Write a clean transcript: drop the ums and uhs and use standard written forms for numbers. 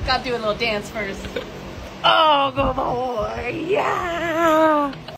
gotta do a little dance first. Oh, good boy. Yeah.